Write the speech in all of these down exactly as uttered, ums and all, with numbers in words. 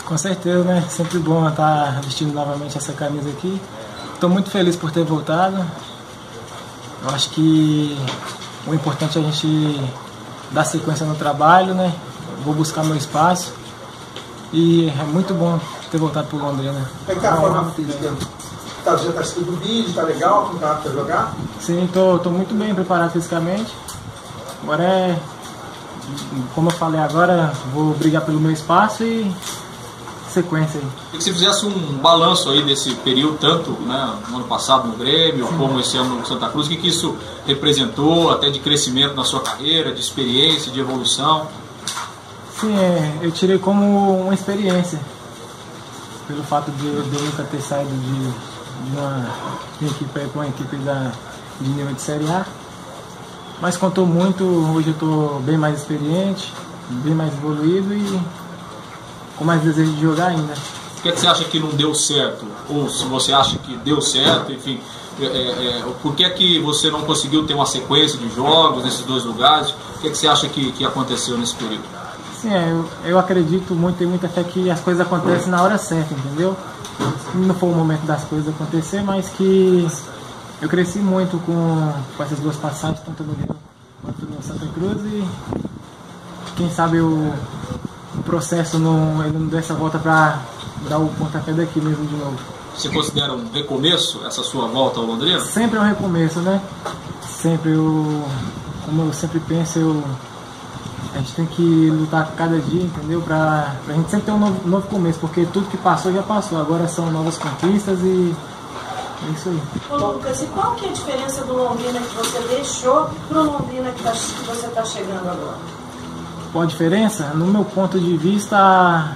Com certeza, né? Sempre bom estar vestindo novamente essa camisa aqui. Estou muito feliz por ter voltado. Eu acho que o importante é a gente dar sequência no trabalho, né? Vou buscar meu espaço. E é muito bom ter voltado para o Londrina. Como é que tá a forma física? Tá, já está assistindo o vídeo, tá legal, não tá para jogar? Sim, tô, tô muito bem preparado fisicamente. Agora é, como eu falei agora, vou brigar pelo meu espaço e sequência aí. E que você fizesse um balanço aí desse período, tanto né, no ano passado no Grêmio, Sim. como esse ano no Santa Cruz, o que, que isso representou até de crescimento na sua carreira, de experiência, de evolução? Sim, é, eu tirei como uma experiência, pelo fato de eu, de eu nunca ter saído de de uma, de uma equipe para uma equipe da, de nível de Série A, mas contou muito. Hoje eu estou bem mais experiente, bem mais evoluído e com mais desejo de jogar ainda. O que, é que você acha que não deu certo? Ou se você acha que deu certo, enfim, é, é, por que é que você não conseguiu ter uma sequência de jogos nesses dois lugares? O que é que você acha que, que aconteceu nesse período? Sim, é, eu, eu acredito muito, tenho muita fé que as coisas acontecem na hora certa, entendeu? Não foi o momento das coisas acontecer, mas que eu cresci muito com, com essas duas passagens, tanto no Rio quanto no Santa Cruz, e quem sabe o, o processo não, ele não deu essa volta para dar o pontapé daqui mesmo de novo. Você considera um recomeço essa sua volta ao Londrina? Sempre é um recomeço, né? Sempre, eu, como eu sempre penso, eu, a gente tem que lutar cada dia, entendeu? Pra, pra gente sempre ter um novo, novo começo, porque tudo que passou já passou, agora são novas conquistas e é isso aí. Ô Lucas, e qual que é a diferença do Londrina que você deixou pro Londrina que, tá, que você está chegando agora? Qual a diferença? No meu ponto de vista,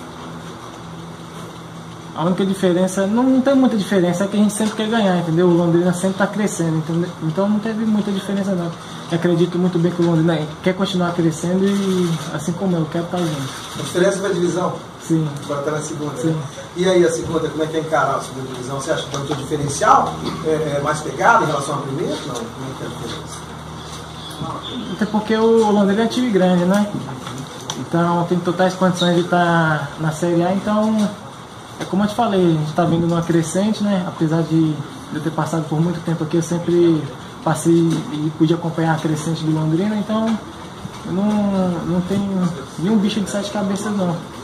a única diferença, não, não tem muita diferença, é que a gente sempre quer ganhar, entendeu? O Londrina sempre está crescendo, entendeu? Então não teve muita diferença não. Eu acredito muito bem que o Londrina quer continuar crescendo e assim como eu, quero estar junto. A diferença foi a divisão? Sim. Agora está na segunda, Sim. Né? E aí a segunda, como é que é encarar a segunda divisão? Você acha que vai ter um diferencial? É, é mais pegado em relação à primeira? Não, como é que é a diferença? Até porque o Londrina é um time grande, né? Então tem totais condições de estar na Série A, então é como eu te falei, a gente está vindo numa crescente, né? Apesar de eu ter passado por muito tempo aqui, eu sempre passei e pude acompanhar a crescente do Londrina, então eu não, não tenho nenhum bicho de sete cabeças não.